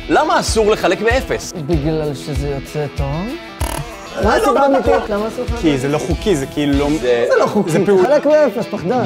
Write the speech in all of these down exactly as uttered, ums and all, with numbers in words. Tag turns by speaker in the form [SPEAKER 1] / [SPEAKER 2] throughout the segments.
[SPEAKER 1] למה אסור לחלק באפס?
[SPEAKER 2] בגלל שזה יוצא טוב. מה הסיבה אמיתית? למה אסור לחלק?
[SPEAKER 3] כי זה לא חוקי, זה כאילו לא...
[SPEAKER 2] זה לא חוקי, חלק באפס, פחדן.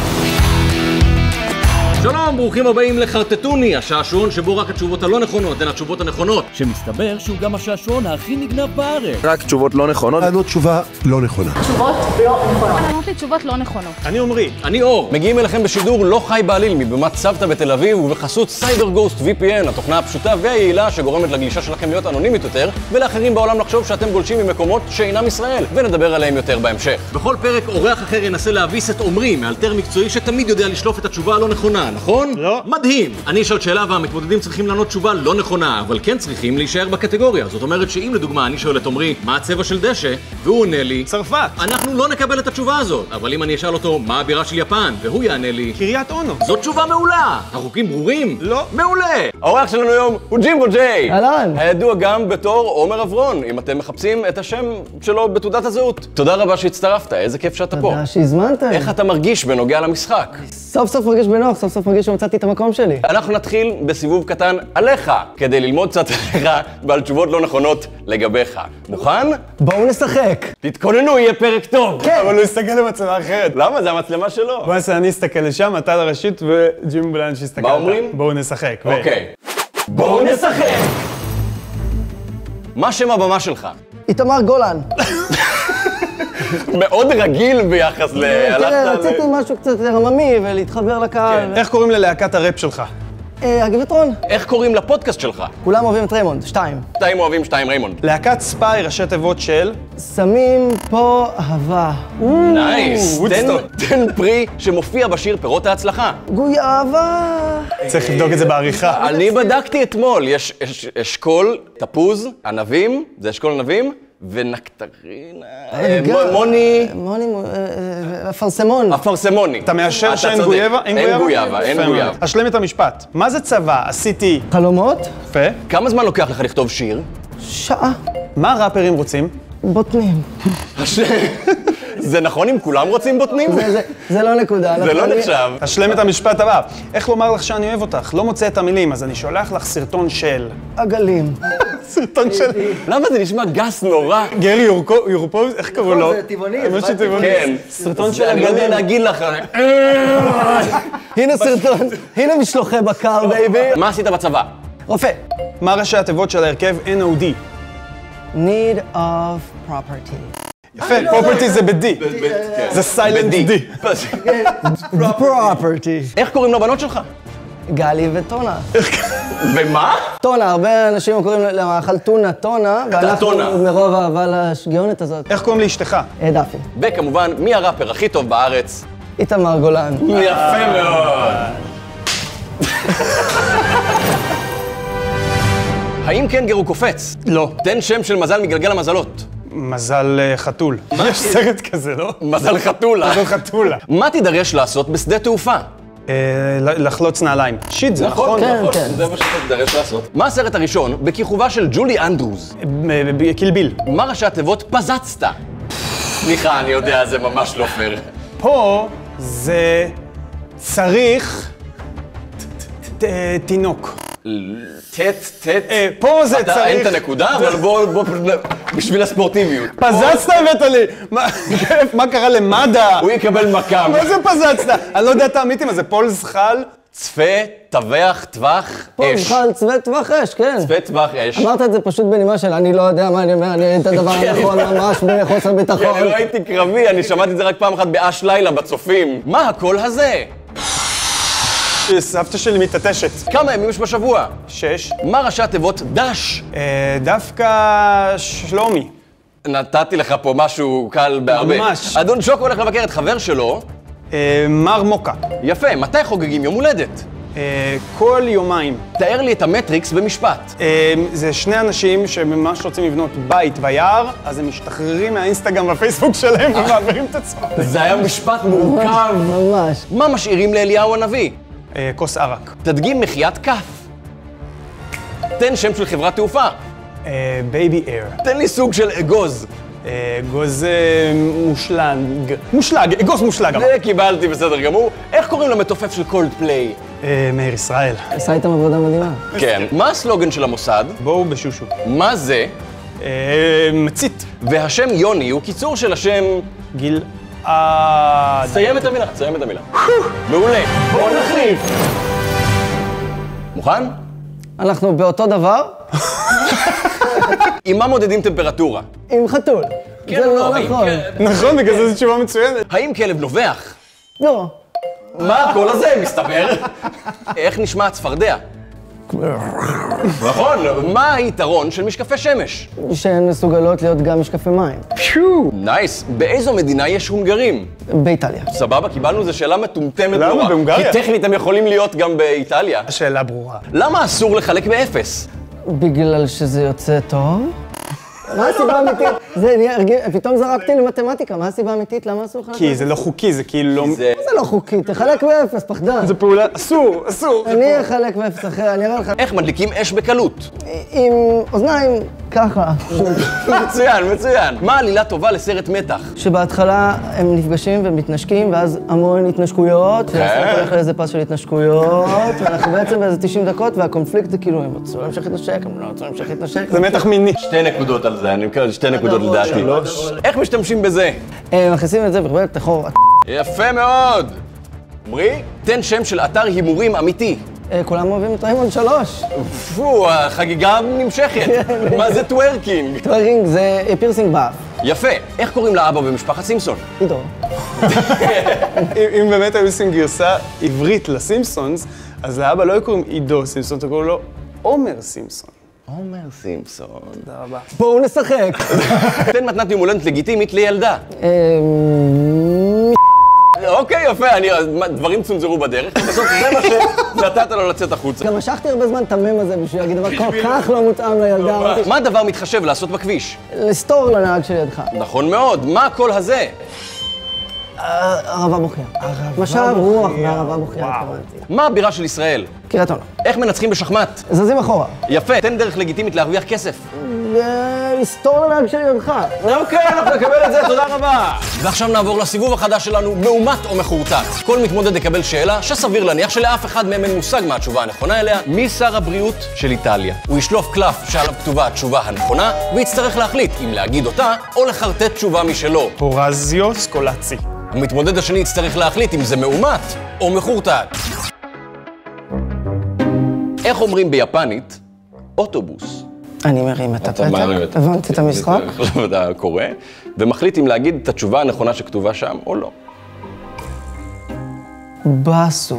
[SPEAKER 1] שלום, ברוכים הבאים לחרטטוני, השעשועון שבו רק התשובות הלא נכונות הן התשובות הנכונות.
[SPEAKER 4] שמסתבר שהוא גם השעשועון הכי נגנב בארץ.
[SPEAKER 1] רק תשובות לא נכונות.
[SPEAKER 5] זאת תשובה לא נכונה.
[SPEAKER 6] תשובות לא נכונות. אמרתי תשובות לא נכונות.
[SPEAKER 3] אני עומרי.
[SPEAKER 1] אני אור. מגיעים אליכם בשידור לא חי בעליל מבמת סבתא בתל אביב ובחסות סייבר גוסט וי פי אן, התוכנה הפשוטה והיעילה שגורמת לגלישה שלכם להיות אנונימית יותר ולאחרים בעולם לחשוב שאתם גולשים ממקומות שאינם ישראל, ונדבר עליהם יותר בהמשך. בכל פרק אורח אחר ינסה להביס את עומרי, מאלתר מקצועי שתמיד יודע לשלוף את התשובה הלא נכונה, נכון?
[SPEAKER 3] לא.
[SPEAKER 1] מדהים. אני אשאל שאלה והמתמודדים צריכים לענות תשובה לא נכונה, אבל כן צריכים להישאר בקטגוריה. זאת אומרת שאם לדוגמה אני שואל את עומרי מה הצבע של דשא, והוא עונה לי
[SPEAKER 3] צרפת.
[SPEAKER 1] אנחנו לא נקבל את התשובה הזאת. אבל אם אני אשאל אותו מה הבירה של יפן, והוא יענה לי
[SPEAKER 3] קריית אונו.
[SPEAKER 1] זאת תשובה מעולה. החוקים ברורים?
[SPEAKER 3] לא.
[SPEAKER 1] מעולה. האורח שלנו היום הוא ג'ימבו ג'יי.
[SPEAKER 2] אהלן.
[SPEAKER 1] הידוע גם בתור עומר אברון, אם אתם מחפשים את השם שלו בתעודת הזהות. תודה רבה שהצטרפת, איזה כיף שאתה פה.
[SPEAKER 2] תודה שהזמנת.
[SPEAKER 1] איך אתה מרגיש בנוגע למשחק?
[SPEAKER 2] סוף סוף מרגיש בנוח, סוף סוף מרגיש שמצאתי את המקום שלי.
[SPEAKER 1] אנחנו נתחיל בסיבוב קטן עליך, כדי ללמוד קצת עליך ועל תשובות לא נכונות לגביך. מוכן?
[SPEAKER 2] בואו נשחק.
[SPEAKER 1] תתכוננו, יהיה פרק טוב.
[SPEAKER 2] כן.
[SPEAKER 3] אבל הוא יסתכל למצלמה אחרת.
[SPEAKER 1] למה? זה המצלמה שלו.
[SPEAKER 3] בוא נעשה, אני אסתכל לשם, אתה לראשית וג'ים בולן שיסתכל.
[SPEAKER 1] מה אומרים?
[SPEAKER 3] בואו נשחק. ו-
[SPEAKER 1] אוקיי. בואו נשחק! מה שם הבמה שלך?
[SPEAKER 2] איתמר גולן.
[SPEAKER 1] מאוד רגיל ביחס ל...
[SPEAKER 2] תראה,
[SPEAKER 1] הלכת על-
[SPEAKER 2] רציתי משהו קצת עממי ולהתחבר לקהל.
[SPEAKER 3] איך קוראים ללהקת הראפ שלך?
[SPEAKER 2] אה, הגבעתרון.
[SPEAKER 1] איך קוראים לפודקאסט שלך?
[SPEAKER 2] כולם אוהבים את ריימונד, שתיים.
[SPEAKER 1] שתיים אוהבים, שתיים ריימונד.
[SPEAKER 3] להקת ספיי, ראשי תיבות של...
[SPEAKER 2] שמים פה אהבה.
[SPEAKER 1] נייס. תן-
[SPEAKER 3] וודסטוק.
[SPEAKER 1] תן פרי שמופיע בשיר פירות ההצלחה.
[SPEAKER 2] גוי אהבה.
[SPEAKER 3] צריך לבדוק את זה בעריכה.
[SPEAKER 1] אני בדקתי אתמול, יש אש- אשכול, תפוז, ענבים, זה אשכול ענבים, ונקטרינה, אה,
[SPEAKER 2] גם-
[SPEAKER 1] מוני,
[SPEAKER 2] מוני, אה, אה, אפרסמון.
[SPEAKER 1] אפרסמוני.
[SPEAKER 3] אתה מאשר
[SPEAKER 1] אתה
[SPEAKER 3] שאין
[SPEAKER 1] צודק.
[SPEAKER 3] גויאבה? אין
[SPEAKER 1] אין
[SPEAKER 3] גויאבה?
[SPEAKER 1] גויאבה, אין
[SPEAKER 3] יפה
[SPEAKER 1] גויאבה.
[SPEAKER 3] מאוד. אשלם את המשפט. מה זה צבא? עשיתי...
[SPEAKER 2] חלומות?
[SPEAKER 3] יפה.
[SPEAKER 1] כמה זמן לוקח לך לכתוב שיר?
[SPEAKER 2] שעה.
[SPEAKER 3] מה ראפרים רוצים?
[SPEAKER 2] בוטנים.
[SPEAKER 1] זה נכון אם כולם רוצים בוטנים?
[SPEAKER 2] זה- זה- זה לא נקודה.
[SPEAKER 1] זה לא
[SPEAKER 2] אני-
[SPEAKER 1] נחשב.
[SPEAKER 3] אשלם את המשפט הבא. איך לומר לך שאני אוהב אותך? לא מוצא את המילים, אז אני שולח לך סרטון של...
[SPEAKER 2] עגלים.
[SPEAKER 3] סרטון של...
[SPEAKER 1] למה זה נשמע גס נורא?
[SPEAKER 3] גרי יורקו- יורפוב, איך קראו לו?
[SPEAKER 2] זה טבעוני,
[SPEAKER 3] האמת
[SPEAKER 2] זה
[SPEAKER 3] שטבעוני.
[SPEAKER 1] כן.
[SPEAKER 3] סרטון של
[SPEAKER 1] זה- אני לא יודע
[SPEAKER 3] עגלים.
[SPEAKER 1] להגיד לך.
[SPEAKER 2] הנה סרטון, הנה משלוחי בקר, בייבי.
[SPEAKER 1] מה עשית בצבא?
[SPEAKER 2] רופא.
[SPEAKER 3] מה ראשי התיבות של ההרכב אן או די?
[SPEAKER 2] need of property.
[SPEAKER 3] יפה, פרופרטי זה ב-D. זה סיילנט D.
[SPEAKER 2] property.
[SPEAKER 1] איך קוראים לבנות שלך?
[SPEAKER 2] גלי וטונה.
[SPEAKER 1] ומה?
[SPEAKER 2] טונה, הרבה אנשים קוראים למאכל טונה טונה, ואנחנו
[SPEAKER 1] טונה.
[SPEAKER 2] מרוב אהבה לשגיונת הזאת.
[SPEAKER 3] איך קוראים לאשתך?
[SPEAKER 2] אה, דפי.
[SPEAKER 1] וכמובן, מי הראפר הכי טוב בארץ?
[SPEAKER 2] איתמר גולן.
[SPEAKER 1] יפה מאוד. האם קנגר הוא קופץ?
[SPEAKER 3] לא.
[SPEAKER 1] תן שם של מזל מגלגל המזלות.
[SPEAKER 3] מזל אה, חתול. יש סרט כזה, לא?
[SPEAKER 1] מזל חתולה.
[SPEAKER 3] מזל חתולה.
[SPEAKER 1] מה תידרש לעשות בשדה תעופה?
[SPEAKER 3] אה, ל- לחלוץ נעליים. שיט, זה נכון.
[SPEAKER 2] כן, כן.
[SPEAKER 1] זה מה שאתה תידרש לעשות. מה הסרט הראשון בכיכובה של ג'ולי אנדרוס?
[SPEAKER 3] קילביל.
[SPEAKER 1] מה ראשי התיבות פזצת? סליחה, אני יודע, זה ממש לא פייר.
[SPEAKER 3] פה זה צריך ת- ת- תינוק.
[SPEAKER 1] טט, טט.
[SPEAKER 3] אה, פה זה
[SPEAKER 1] אתה אין את
[SPEAKER 3] צריך...
[SPEAKER 1] הנקודה, אבל בוא, בוא, בשביל הספורטיביות.
[SPEAKER 3] פזצת הבאת לי! מה- מה קרה למד"א?
[SPEAKER 1] הוא יקבל מכה.
[SPEAKER 3] מה זה פזצת? אני לא יודע את האמיתים, אז זה פול זחל?
[SPEAKER 1] צפה, טווח, טווח,
[SPEAKER 2] פה
[SPEAKER 1] אש.
[SPEAKER 2] בכלל צוות טווח אש, כן.
[SPEAKER 1] צפה, טווח, אש.
[SPEAKER 2] אמרת את זה פשוט בנימה של אני לא יודע מה אני אומר, אני את הדבר הנכון ממש בחוסר
[SPEAKER 1] כי
[SPEAKER 2] ביטחון.
[SPEAKER 1] אני לא הייתי קרבי, אני שמעתי את זה רק פעם אחת באש לילה בצופים. מה הקול הזה?
[SPEAKER 3] סבתא שלי מתעטשת.
[SPEAKER 1] כמה ימים יש בשבוע?
[SPEAKER 3] שש.
[SPEAKER 1] מה ראשי התיבות דש?
[SPEAKER 3] אה, דווקא שלומי.
[SPEAKER 1] נתתי לך פה משהו קל בהרבה.
[SPEAKER 3] ממש.
[SPEAKER 1] אדון שוקו הולך לבקר את חבר שלו.
[SPEAKER 3] אה, מר מוקה.
[SPEAKER 1] יפה, מתי חוגגים יום הולדת?
[SPEAKER 3] אה, כל יומיים.
[SPEAKER 1] תאר לי את המטריקס במשפט.
[SPEAKER 3] אה, זה שני אנשים שממש רוצים לבנות בית ביער, אז הם משתחררים מהאינסטגרם והפייסבוק שלהם ומעבירים את עצמם.
[SPEAKER 1] זה היה משפט מורכב.
[SPEAKER 2] ממש.
[SPEAKER 1] מה משאירים לאליהו הנביא?
[SPEAKER 3] אה, כוס ערק.
[SPEAKER 1] תדגים מחיית כף. תן שם של חברת תעופה.
[SPEAKER 3] בייבי אייר.
[SPEAKER 1] תן לי סוג של אגוז.
[SPEAKER 3] אגוז מושלג. מושלג, אגוז מושלג.
[SPEAKER 1] זה קיבלתי בסדר גמור. איך קוראים למתופף של קולד פליי?
[SPEAKER 3] אה, מאיר ישראל.
[SPEAKER 2] עשה איתם עבודה מדהימה.
[SPEAKER 1] כן. מה הסלוגן של המוסד?
[SPEAKER 3] בואו בשושו.
[SPEAKER 1] מה זה?
[SPEAKER 3] אה, מצית.
[SPEAKER 1] והשם יוני הוא קיצור של השם...
[SPEAKER 3] גלעד.
[SPEAKER 1] סיים את המילה, סיים את המילה. מעולה. בואו נחליף. מוכן?
[SPEAKER 2] אנחנו באותו דבר
[SPEAKER 1] עם מה מודדים טמפרטורה?
[SPEAKER 2] עם חתול.
[SPEAKER 1] כן
[SPEAKER 2] זה
[SPEAKER 1] או
[SPEAKER 2] לא
[SPEAKER 1] האם
[SPEAKER 2] נכון.
[SPEAKER 1] כן-
[SPEAKER 3] נכון, בגלל זה זו תשובה מצוינת.
[SPEAKER 1] האם כלב נובח?
[SPEAKER 2] לא.
[SPEAKER 1] מה הקול הזה, מסתבר? איך נשמע הצפרדע? נכון, מה היתרון של משקפי שמש?
[SPEAKER 2] שהן מסוגלות להיות גם משקפי מים.
[SPEAKER 1] נייס. באיזו מדינה יש הונגרים?
[SPEAKER 2] באיטליה.
[SPEAKER 1] סבבה, קיבלנו, זו שאלה מטומטמת
[SPEAKER 3] למה?
[SPEAKER 1] נורא.
[SPEAKER 3] בהונגריה?
[SPEAKER 1] כי טכנית הם יכולים להיות גם באיטליה.
[SPEAKER 3] השאלה ברורה.
[SPEAKER 1] למה אסור לחלק באפס?
[SPEAKER 2] בגלל שזה יוצא טוב? מה הסיבה האמיתית? זה נהיה, פתאום זרקתי למתמטיקה, מה הסיבה האמיתית? למה אסור לך?
[SPEAKER 3] כי זה לא חוקי, זה כאילו לא...
[SPEAKER 1] זה...
[SPEAKER 2] זה לא חוקי, תחלק באפס, פחדן.
[SPEAKER 3] זו פעולה... אסור, אסור.
[SPEAKER 2] אני אחלק באפס אחר, אני אראה לך.
[SPEAKER 1] איך מדליקים אש בקלות?
[SPEAKER 2] עם אוזניים ככה.
[SPEAKER 1] מצוין, מצוין. מה עלילה טובה לסרט מתח?
[SPEAKER 2] שבהתחלה הם נפגשים ומתנשקים, ואז המון התנשקויות, והסרט הולך לאיזה פס של התנשקויות, ואנחנו בעצם באיזה תשעים דקות, והקונפליקט זה כאילו, הם רצו להמשיך להתנשק, הם לא רצו להמשיך להתנשק.
[SPEAKER 3] זה מתח מיני.
[SPEAKER 1] שתי נקודות על זה, אני מקווה שתי נקודות לדעתי. איך משתמשים בזה?
[SPEAKER 2] מכניסים את זה בכלל תחור.
[SPEAKER 1] יפה מאוד. עמרי, תן שם של אתר הימורים אמיתי.
[SPEAKER 2] כולם אוהבים את ריימונד שלוש.
[SPEAKER 1] פו, החגיגה נמשכת. מה זה טוורקינג?
[SPEAKER 2] טוורקינג זה פירסינג באף.
[SPEAKER 1] יפה. איך קוראים לאבא במשפחת סימפסון?
[SPEAKER 2] עידו.
[SPEAKER 3] אם באמת היו עושים גרסה עברית לסימפסונס, אז לאבא לא היו קוראים עידו סימפסון, אתה קוראים לו עומר סימפסון.
[SPEAKER 1] עומר סימפסון.
[SPEAKER 3] תודה רבה.
[SPEAKER 2] בואו נשחק. תן
[SPEAKER 1] מתנת יום הולדת לגיטימית לילדה.
[SPEAKER 2] אממ...
[SPEAKER 1] אוקיי, יפה, אני, דברים צונזרו בדרך, בסוף זה מה שנתת לו לצאת החוצה.
[SPEAKER 2] גם משכתי הרבה זמן את המם הזה בשביל להגיד, אבל כל כך לא מותאם לילדה.
[SPEAKER 1] מה הדבר מתחשב לעשות בכביש?
[SPEAKER 2] לסתור לנהג שלידך.
[SPEAKER 1] נכון מאוד, מה הקול הזה?
[SPEAKER 2] ערבה בוכייה. משב רוח וערבה בוכייה, התכוונתי.
[SPEAKER 1] מה הבירה של ישראל?
[SPEAKER 2] קריית אונו.
[SPEAKER 1] איך מנצחים בשחמט?
[SPEAKER 2] זזים אחורה.
[SPEAKER 1] יפה, תן דרך לגיטימית להרוויח כסף.
[SPEAKER 2] לסתור לנהג שלידך.
[SPEAKER 1] אוקיי, אנחנו נקבל את זה, תודה רבה. ועכשיו נעבור לסיבוב החדש שלנו, מאומת או מחורטט. כל מתמודד יקבל שאלה שסביר להניח שלאף אחד מהם אין מושג מה התשובה הנכונה אליה. מי שר הבריאות של איטליה? הוא ישלוף קלף שעליו כתובה התשובה הנכונה, ויצטרך להחליט אם להגיד אותה או לחרטט תשובה משלו.
[SPEAKER 3] הורזיו סקולצי.
[SPEAKER 1] המתמודד השני יצטרך להחליט אם זה מאומת או מחורטט. איך אומרים ביפנית? אוטובוס.
[SPEAKER 2] אני מרים את הפתק,
[SPEAKER 1] את
[SPEAKER 2] הבנתי את המשחק.
[SPEAKER 1] עכשיו אתה קורא, ומחליט אם להגיד את התשובה הנכונה שכתובה שם או לא.
[SPEAKER 2] בסו.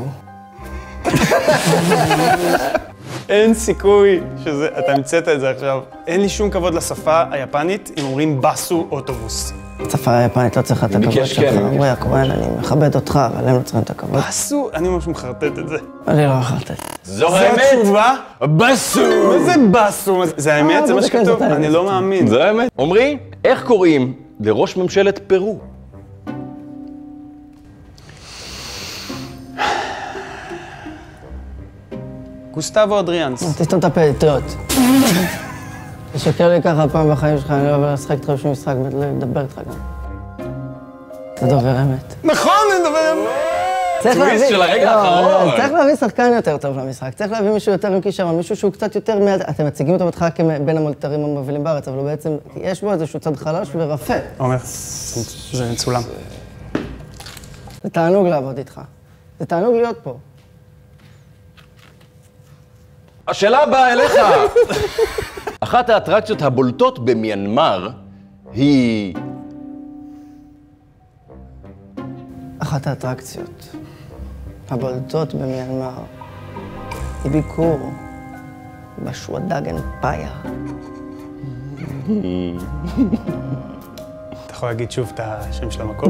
[SPEAKER 3] אין סיכוי שזה, אתה המצאת את זה עכשיו. אין לי שום כבוד לשפה היפנית אם אומרים בסו אוטובוס.
[SPEAKER 2] השפה היפנית לא צריכה את הכבוד שלך. עמרי הכהן, אני מכבד אותך, אבל הם לא צריכים את הכבוד.
[SPEAKER 3] בסו, אני ממש מחרטט את זה.
[SPEAKER 2] אני לא מחרטט.
[SPEAKER 1] זו האמת?
[SPEAKER 3] זו התשובה?
[SPEAKER 1] בסו!
[SPEAKER 3] מה זה בסו? זה האמת? זה מה שכתוב? אני לא מאמין.
[SPEAKER 1] זה האמת. עמרי, איך קוראים לראש ממשלת פרו?
[SPEAKER 3] גוסטבו אדריאנס.
[SPEAKER 2] תסתום את הפה, טעות. תשקר לי ככה פעם בחיים שלך, אני לא אוהב לשחק איתך בשום משחק ולדבר איתך גם. אתה דובר אמת.
[SPEAKER 3] נכון, אני מדבר אמת.
[SPEAKER 2] צריך
[SPEAKER 1] טוויסט
[SPEAKER 2] להביא-
[SPEAKER 1] של הרגע
[SPEAKER 2] לא,
[SPEAKER 1] האחרון.
[SPEAKER 2] צריך להביא שחקן יותר טוב למשחק, צריך להביא מישהו יותר עם כישרון, מישהו שהוא קצת יותר מעט... אתם מציגים אותו בהתחלה כבין המולטרים המובילים בארץ, אבל הוא בעצם, יש בו איזשהו צד חלש ורפה.
[SPEAKER 3] עומר, זה מצולם.
[SPEAKER 2] זה תענוג לעבוד איתך. זה תענוג להיות פה.
[SPEAKER 1] השאלה הבאה אליך. אחת האטרקציות הבולטות במיינמר היא...
[SPEAKER 2] אחת האטרקציות הבולטות במיינמר היא ביקור בשוודגן פאיה.
[SPEAKER 3] אתה יכול להגיד שוב את השם של המקום?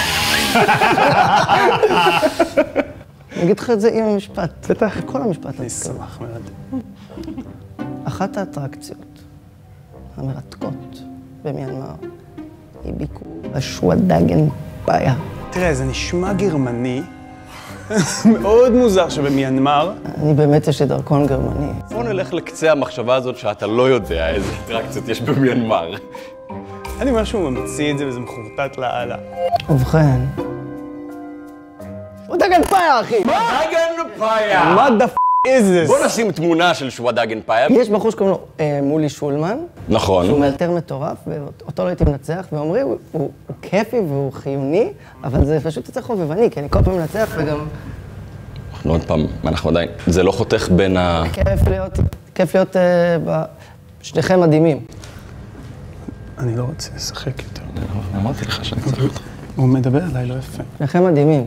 [SPEAKER 2] אני אגיד לך את זה עם המשפט. בטח. כל המשפט.
[SPEAKER 3] אני אשמח מאוד.
[SPEAKER 2] אחת האטרקציות המרתקות במיינמר היא ביקור בשוודגן פאיה.
[SPEAKER 3] תראה, זה נשמע גרמני, מאוד מוזר שבמיינמר.
[SPEAKER 2] אני באמת יש לי דרכון גרמני.
[SPEAKER 1] בוא נלך לקצה המחשבה הזאת שאתה לא יודע איזה אטרקציות יש במיינמר.
[SPEAKER 3] אני אומר שהוא ממציא את זה וזה מחורטט לאללה.
[SPEAKER 2] ובכן, דגן פאיה, אחי!
[SPEAKER 1] שוואדאגן פאיה!
[SPEAKER 3] מה the f*** is this?
[SPEAKER 1] בוא נשים תמונה של שוואדאגן פאיה.
[SPEAKER 2] יש בחור שקוראים לו אה, מולי שולמן,
[SPEAKER 1] נכון.
[SPEAKER 2] שהוא מאלתר מטורף, ואותו לא הייתי מנצח, ואומרי, הוא, הוא, הוא כיפי והוא חיוני, אבל זה פשוט יוצא חובבני, כי אני כל פעם מנצח וגם...
[SPEAKER 1] אנחנו עוד פעם, אנחנו עדיין, זה לא חותך בין ה...
[SPEAKER 2] כיף להיות, כיף להיות, אה, ב... שניכם מדהימים.
[SPEAKER 3] אני לא רוצה לשחק יותר.
[SPEAKER 1] אמרתי לך שאני צריך אותך.
[SPEAKER 3] הוא מדבר עליי לא יפה.
[SPEAKER 2] שניכם מדהימים.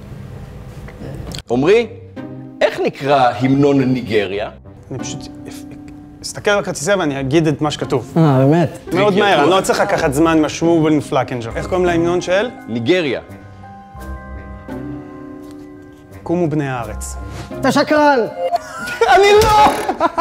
[SPEAKER 1] עומרי, איך נקרא המנון ניגריה?
[SPEAKER 3] אני פשוט אסתכל על הכרטיסיה ואני אגיד את מה שכתוב.
[SPEAKER 2] אה, באמת?
[SPEAKER 3] מאוד מהר, אני לא צריך לקחת זמן משמו ונפלקנג'ר. איך קוראים להמנון של?
[SPEAKER 1] ניגריה.
[SPEAKER 3] קומו בני הארץ.
[SPEAKER 2] אתה שקרן!
[SPEAKER 3] אני לא!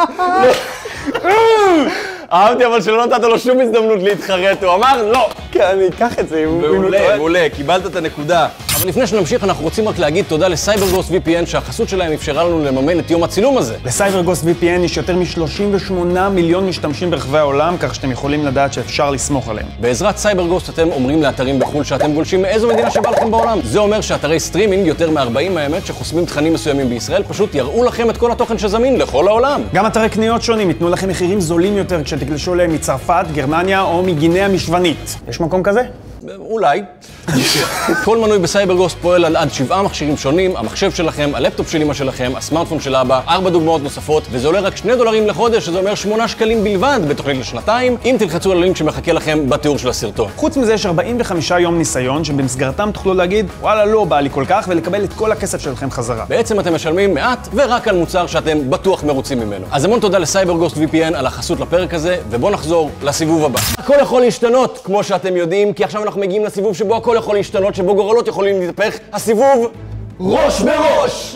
[SPEAKER 1] אהבתי אבל שלא נתת לו שום הזדמנות להתחרט, הוא אמר לא!
[SPEAKER 3] כן, אני אקח את זה אם הוא
[SPEAKER 1] מעולה,
[SPEAKER 3] טועה.
[SPEAKER 1] מעולה, קיבלת את הנקודה. אבל לפני שנמשיך, אנחנו רוצים רק להגיד תודה לסייברגוסט וי פי אן, שהחסות שלהם אפשרה לנו לממן את יום הצילום הזה.
[SPEAKER 3] לסייברגוסט וי פי אן יש יותר מ-שלושים ושמונה מיליון משתמשים ברחבי העולם, כך שאתם יכולים לדעת שאפשר לסמוך עליהם.
[SPEAKER 1] בעזרת סייברגוסט אתם אומרים לאתרים בחו"ל שאתם גולשים מאיזו מדינה שבא לכם בעולם. זה אומר שאתרי סטרימינג, יותר מ-ארבעים האמת, שחוסמים תכנים מסוימים בישראל, פשוט יראו לכם את כל התוכן שזמין לכל העולם.
[SPEAKER 3] גם אתרי קניות שונים ייתנו לכם מחירים זולים יותר כשתגלשו להם מצרפת, גרמניה או מגינאה המשוונית. יש מקום כזה?
[SPEAKER 1] אולי. כל מנוי בסייברגוסט פועל על עד שבעה מכשירים שונים, המחשב שלכם, הלפטופ של אמא שלכם, הסמארטפון של אבא, ארבע דוגמאות נוספות, וזה עולה רק שני דולרים לחודש, שזה אומר שמונה שקלים בלבד בתוכנית לשנתיים, אם תלחצו על הלינק שמחכה לכם בתיאור של הסרטון.
[SPEAKER 3] חוץ מזה יש ארבעים וחמישה יום ניסיון, שבמסגרתם תוכלו להגיד, וואלה, לא בא לי כל כך, ולקבל את כל הכסף שלכם חזרה.
[SPEAKER 1] בעצם אתם משלמים מעט ורק על מוצר שאתם בטוח מרוצים ממנו. אז המון תודה לסייברגוסט וי פי אן על החסות לפרק הזה, ובואו נחזור לסיבוב הבא. הכל יכול להשתנות, כמו שאתם יודעים, כי עכשיו אנחנו מגיעים לסיבוב שבו הכל יכול להשתנות, שבו גורלות יכולים להתהפך. הסיבוב ראש בראש!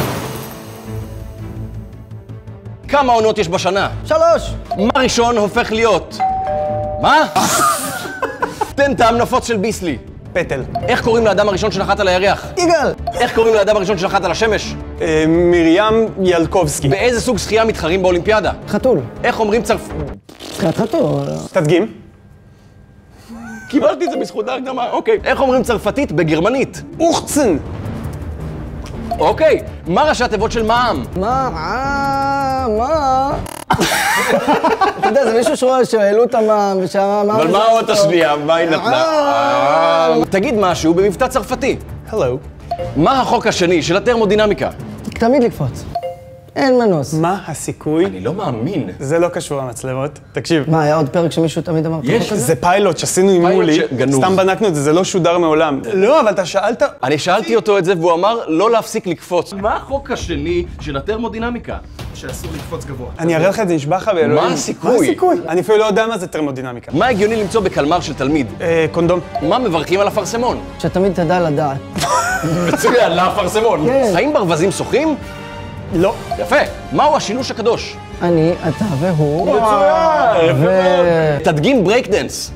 [SPEAKER 1] כמה עונות יש בשנה?
[SPEAKER 2] שלוש!
[SPEAKER 1] מה ראשון הופך להיות? מה? תן טעם נפוץ של ביסלי.
[SPEAKER 3] פטל.
[SPEAKER 1] איך קוראים לאדם הראשון שנחת על הירח?
[SPEAKER 2] יגאל!
[SPEAKER 1] איך קוראים לאדם הראשון שנחת על השמש?
[SPEAKER 3] אה, מרים ילקובסקי.
[SPEAKER 1] באיזה סוג שחייה מתחרים באולימפיאדה?
[SPEAKER 2] חתול.
[SPEAKER 1] איך אומרים צרפ...
[SPEAKER 2] שחיית חתול.
[SPEAKER 3] תדגים.
[SPEAKER 1] קיבלתי את זה בזכות ההקדמה, אוקיי. איך אומרים צרפתית בגרמנית?
[SPEAKER 3] אוכצן.
[SPEAKER 1] אוקיי. מה ראשי התיבות של מע"מ?
[SPEAKER 2] מה? מה? מה? אתה יודע, זה מישהו שואל שהעלו את המע"מ ושהמע"מ...
[SPEAKER 1] אבל מה עוד השנייה? מה היא נתנה? תגיד משהו במבטא צרפתי.
[SPEAKER 3] הלו.
[SPEAKER 1] מה החוק השני של התרמודינמיקה?
[SPEAKER 2] תמיד לקפוץ. אין מנוס.
[SPEAKER 3] מה הסיכוי?
[SPEAKER 1] אני לא מאמין.
[SPEAKER 3] זה לא קשור למצלמות. תקשיב.
[SPEAKER 2] מה, היה עוד פרק שמישהו תמיד אמר את
[SPEAKER 1] יש,
[SPEAKER 2] החוק הזה?
[SPEAKER 3] זה פיילוט שעשינו עם
[SPEAKER 1] פיילוט
[SPEAKER 3] מולי.
[SPEAKER 1] שגנוז.
[SPEAKER 3] סתם בדקנו את זה, זה לא שודר מעולם. לא, אבל אתה שאלת...
[SPEAKER 1] אני שאלתי אותו את זה והוא אמר לא להפסיק לקפוץ. מה החוק השני של התרמודינמיקה?
[SPEAKER 5] שאסור לקפוץ גבוה.
[SPEAKER 3] אני אראה לך את זה, נשבע לך באלוהים.
[SPEAKER 1] מה הסיכוי?
[SPEAKER 3] מה הסיכוי? אני אפילו לא יודע מה זה תרמודינמיקה.
[SPEAKER 1] מה הגיוני למצוא בקלמר של תלמיד?
[SPEAKER 3] אה, קונדום.
[SPEAKER 1] מה מברכים על אפרסמון?
[SPEAKER 2] שתמיד תדע לדעת.
[SPEAKER 1] מצוין, לאפרסמון.
[SPEAKER 2] כן.
[SPEAKER 1] האם ברווזים שוחים?
[SPEAKER 3] לא.
[SPEAKER 1] יפה. מהו השילוש הקדוש?
[SPEAKER 2] אני, אתה והוא.
[SPEAKER 1] מצוין.
[SPEAKER 2] ו...
[SPEAKER 1] תדגים ברייקדנס.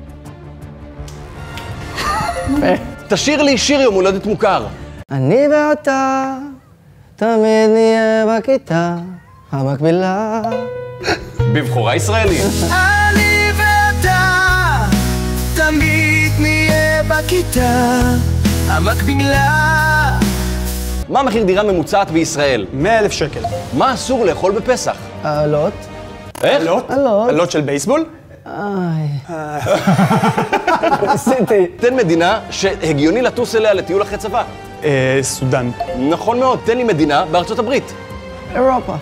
[SPEAKER 1] תשאיר לי שיר יום הולדת מוכר.
[SPEAKER 2] אני ואתה תמיד נהיה בכיתה המקבילה.
[SPEAKER 1] בבחורה ישראלית.
[SPEAKER 7] אני ואתה תמיד נהיה בכיתה המקבילה.
[SPEAKER 1] מה מחיר דירה ממוצעת בישראל?
[SPEAKER 3] מאה אלף שקל.
[SPEAKER 1] מה אסור לאכול בפסח?
[SPEAKER 2] העלות.
[SPEAKER 1] איך?
[SPEAKER 3] עלות?
[SPEAKER 2] עלות.
[SPEAKER 3] עלות של בייסבול?
[SPEAKER 2] איי. ניסיתי.
[SPEAKER 1] תן מדינה שהגיוני לטוס אליה לטיול אחרי צבא.
[SPEAKER 3] אה, סודן.
[SPEAKER 1] נכון מאוד, תן לי מדינה בארצות הברית.
[SPEAKER 2] אירופה.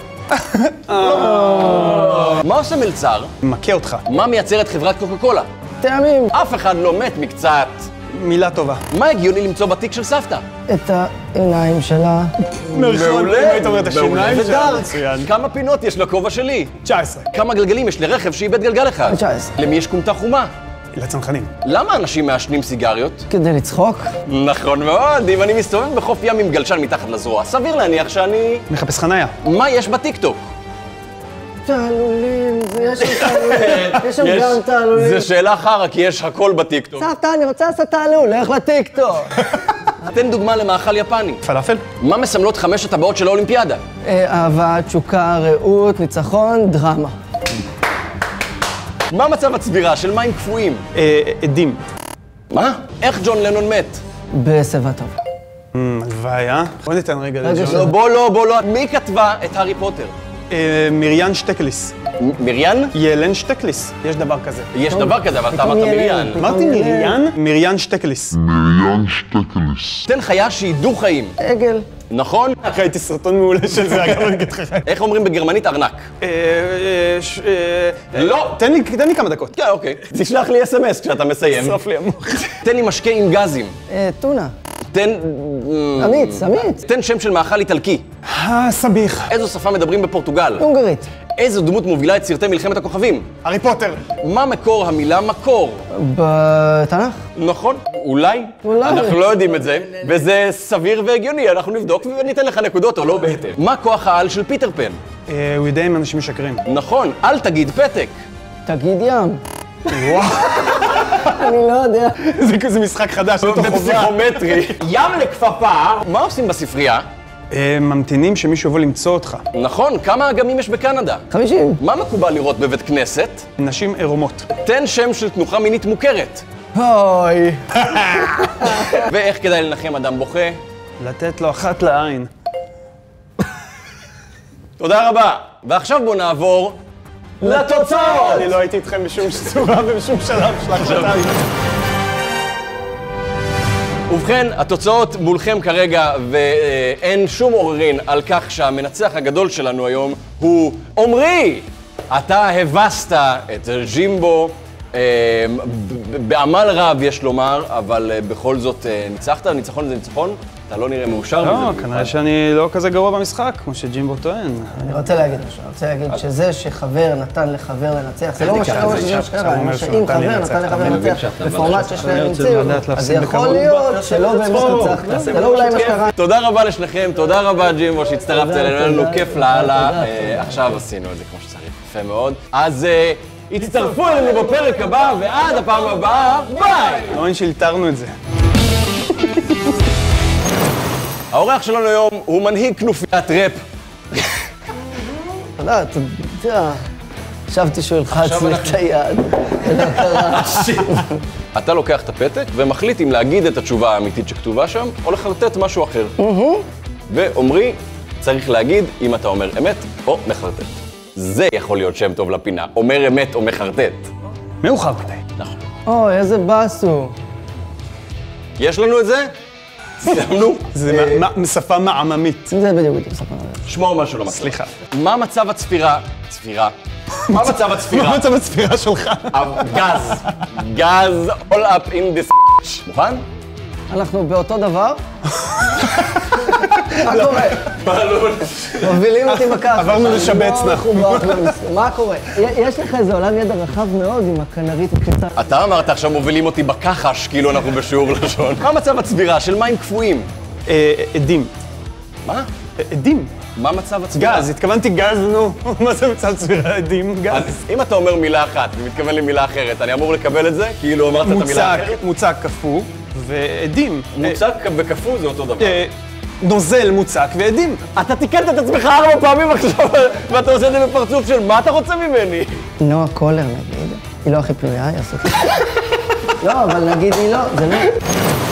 [SPEAKER 1] מה עושה מלצר?
[SPEAKER 3] מכה אותך.
[SPEAKER 1] מה מייצרת חברת קוקה קולה?
[SPEAKER 2] טעמים.
[SPEAKER 1] אף אחד לא מת מקצת.
[SPEAKER 3] מילה טובה.
[SPEAKER 1] מה הגיוני למצוא בתיק של סבתא?
[SPEAKER 2] את העיניים שלה.
[SPEAKER 3] נכון, אם היית אומר את השיניים
[SPEAKER 1] מעולה
[SPEAKER 3] שלה,
[SPEAKER 1] ודארק.
[SPEAKER 3] מצוין.
[SPEAKER 1] כמה פינות יש לכובע שלי?
[SPEAKER 3] תשע עשרה.
[SPEAKER 1] כמה גלגלים יש לרכב שאיבד גלגל אחד?
[SPEAKER 2] תשע עשרה.
[SPEAKER 1] למי יש כומתה חומה?
[SPEAKER 3] לצנחנים.
[SPEAKER 1] למה אנשים מעשנים סיגריות?
[SPEAKER 2] כדי לצחוק.
[SPEAKER 1] נכון מאוד, אם אני מסתובב בחוף ים עם גלשן מתחת לזרוע, סביר להניח שאני...
[SPEAKER 3] מחפש חניה.
[SPEAKER 1] מה יש בטיקטוק?
[SPEAKER 2] תעלולים, יש שם תעלולים. יש שם גם תעלולים.
[SPEAKER 1] זה שאלה חרא, כי יש הכל בטיקטוק.
[SPEAKER 2] סבתא, אני רוצה לעשות תעלול, לך לטיקטוק.
[SPEAKER 1] תן דוגמה למאכל יפני.
[SPEAKER 3] פלאפל?
[SPEAKER 1] מה מסמלות חמש הטבעות של האולימפיאדה?
[SPEAKER 2] אה, אהבה, תשוקה, רעות, ניצחון, דרמה.
[SPEAKER 1] מה מצב הצבירה של מים קפואים?
[SPEAKER 3] אה, עדים.
[SPEAKER 1] מה? איך ג'ון לנון מת?
[SPEAKER 2] בשיבה טובה.
[SPEAKER 3] הלוואי, אה? בוא ניתן רגע
[SPEAKER 2] רגע,
[SPEAKER 3] לג'ון.
[SPEAKER 2] שנייה.
[SPEAKER 1] בוא לא, בוא לא. מי כתבה את הארי פוטר?
[SPEAKER 3] אה, מריאן שטקליס.
[SPEAKER 1] מ- מריאן?
[SPEAKER 3] ילן שטקליס, יש דבר כזה.
[SPEAKER 1] יש דבר כזה, אבל אתה אמרת
[SPEAKER 2] פתאום ילן.
[SPEAKER 1] מריאן.
[SPEAKER 2] פתאום
[SPEAKER 3] אמרתי
[SPEAKER 2] ילן.
[SPEAKER 3] מריאן? מריאן שטקליס.
[SPEAKER 1] תן חיה שהיא דו-חיים.
[SPEAKER 2] עגל.
[SPEAKER 1] נכון?
[SPEAKER 3] ראיתי סרטון מעולה של זה, אגב, אני אגיד לך.
[SPEAKER 1] איך אומרים בגרמנית ארנק?
[SPEAKER 3] אה, אה, ש- אה,
[SPEAKER 1] לא.
[SPEAKER 3] תן לי- תן לי כמה דקות.
[SPEAKER 1] כן, אוקיי. תשלח לי אס אם אס כשאתה מסיים.
[SPEAKER 3] שרוף לי המוח.
[SPEAKER 1] תן לי משקה עם גזים.
[SPEAKER 2] אה, טונה.
[SPEAKER 1] תן...
[SPEAKER 2] אמיץ, אמיץ.
[SPEAKER 1] תן שם של מאכל איטלקי.
[SPEAKER 3] אה, סביח.
[SPEAKER 1] איזו שפה מדברים בפורטוגל?
[SPEAKER 2] הונגרית.
[SPEAKER 1] איזו דמות מובילה את סרטי מלחמת הכוכבים?
[SPEAKER 3] הארי פוטר.
[SPEAKER 1] מה מקור המילה מקור?
[SPEAKER 2] בתנ"ך.
[SPEAKER 1] נכון, אולי.
[SPEAKER 2] אולי.
[SPEAKER 1] אנחנו לא יודעים את זה, וזה סביר והגיוני, אנחנו נבדוק וניתן לך נקודות או לא בהתאם. מה כוח העל של פיטר פן?
[SPEAKER 3] אה, הוא יודע אם אנשים משקרים.
[SPEAKER 1] נכון, אל תגיד פתק.
[SPEAKER 2] תגיד ים.
[SPEAKER 3] וואו.
[SPEAKER 2] אני לא יודע.
[SPEAKER 3] זה כזה משחק חדש, זה
[SPEAKER 1] זה פסיכומטרי. ים לכפפה. מה עושים בספרייה?
[SPEAKER 3] אה, ממתינים שמישהו יבוא למצוא אותך.
[SPEAKER 1] נכון, כמה אגמים יש בקנדה?
[SPEAKER 2] חמישים.
[SPEAKER 1] מה מקובל לראות בבית כנסת?
[SPEAKER 3] נשים עירומות.
[SPEAKER 1] תן שם של תנוחה מינית מוכרת.
[SPEAKER 2] אוי.
[SPEAKER 1] ואיך כדאי לנחם אדם בוכה?
[SPEAKER 3] לתת לו אחת לעין.
[SPEAKER 1] תודה רבה. ועכשיו בואו נעבור לתוצאות!
[SPEAKER 3] אני לא הייתי איתכם בשום צורה ובשום שלב של ההחלטה.
[SPEAKER 1] ובכן, התוצאות מולכם כרגע, ואין שום עוררין על כך שהמנצח הגדול שלנו היום הוא עומרי! אתה הבסת את ג'ימבו, אה, ב- בעמל רב יש לומר, אבל אה, בכל זאת אה, ניצחת, ניצחון זה ניצחון, אתה לא נראה מאושר
[SPEAKER 3] לא,
[SPEAKER 1] מזה.
[SPEAKER 3] כנראה שאני לא כזה גרוע במשחק, כמו שג'ימבו טוען.
[SPEAKER 2] אני רוצה להגיד משהו, אני רוצה להגיד שזה שחבר נתן לחבר לנצח, זה לא מה שקרה, זה מה שקרה,
[SPEAKER 3] אומר
[SPEAKER 2] אני
[SPEAKER 3] שהוא
[SPEAKER 2] שאם
[SPEAKER 3] נתן לי
[SPEAKER 2] חבר
[SPEAKER 3] לנצח,
[SPEAKER 2] נתן לחבר
[SPEAKER 3] אני מבין
[SPEAKER 2] לנצח, בפורמט ששניהם המציאו,
[SPEAKER 3] לדעת
[SPEAKER 2] אז
[SPEAKER 3] להפסיד
[SPEAKER 2] יכול
[SPEAKER 3] בכבוד.
[SPEAKER 2] להיות שלא באמת ניצחת, זה לא אולי מה שקרה.
[SPEAKER 1] תודה רבה לשניכם, תודה רבה ג'ימבו שהצטרפת
[SPEAKER 2] תודה,
[SPEAKER 1] אלינו, היה לנו
[SPEAKER 2] תודה,
[SPEAKER 1] כיף
[SPEAKER 2] תודה,
[SPEAKER 1] לאללה.
[SPEAKER 2] תודה,
[SPEAKER 1] אה, עכשיו עשינו את זה כמו שצריך, יפה מאוד. אז אה, הצטרפו אלינו בפרק הבא, ועד הפעם הבאה, ביי!
[SPEAKER 3] לא שאילתרנו את זה.
[SPEAKER 1] האורח שלנו היום הוא מנהיג כנופיית ראפ.
[SPEAKER 2] אתה יודע, אתה יודע, חשבתי שהוא ילחץ לי את היד, זה לא קרה.
[SPEAKER 1] אתה לוקח את הפתק ומחליט אם להגיד את התשובה האמיתית שכתובה שם, או לחרטט משהו אחר. ועומרי צריך להגיד אם אתה אומר אמת או מחרטט. זה יכול להיות שם טוב לפינה, אומר אמת או מחרטט.
[SPEAKER 3] מאוחר מדי.
[SPEAKER 1] נכון.
[SPEAKER 2] אוי, איזה באס הוא.
[SPEAKER 1] יש לנו את זה? סיימנו?
[SPEAKER 3] זה מה- מה- שפה מעממית.
[SPEAKER 2] זה בדיוק בדיוק ספר.
[SPEAKER 1] שמור משהו למצב.
[SPEAKER 3] סליחה.
[SPEAKER 1] מה מצב הצפירה? צפירה. מה מצב
[SPEAKER 3] מה
[SPEAKER 1] הצפירה?
[SPEAKER 3] מצב הצפירה שלך?
[SPEAKER 1] גז. גז all up in this מוכן?
[SPEAKER 2] אנחנו באותו דבר? מה קורה? מובילים אותי בכך.
[SPEAKER 3] עברנו לשבץ נא.
[SPEAKER 2] מה קורה? יש לך איזה עולם ידע רחב מאוד עם הכנרית הקטנה.
[SPEAKER 1] אתה אמרת עכשיו מובילים אותי בכחש, כאילו אנחנו בשיעור לשון. מה מצב הצבירה של מים קפואים?
[SPEAKER 3] אה, עדים.
[SPEAKER 1] מה?
[SPEAKER 3] אה, עדים.
[SPEAKER 1] מה מצב הצבירה?
[SPEAKER 3] גז, התכוונתי גז, נו. מה זה מצב צבירה עדים? גז.
[SPEAKER 1] אז אם אתה אומר מילה אחת ומתכוון למילה אחרת, אני אמור לקבל את זה? כאילו אמרת את המילה
[SPEAKER 3] מוצק,
[SPEAKER 1] האחרת?
[SPEAKER 3] מוצק קפוא ועדים.
[SPEAKER 1] מוצק וקפוא זה אותו דבר.
[SPEAKER 3] אה, נוזל מוצק ועדים.
[SPEAKER 1] אתה תיקנת את עצמך ארבע פעמים עכשיו, ואתה עושה את זה בפרצוף של מה אתה רוצה ממני?
[SPEAKER 2] נועה קולר נגיד, היא לא הכי פלויה, היא עשו... לא, אבל נגיד היא לא, זה לא...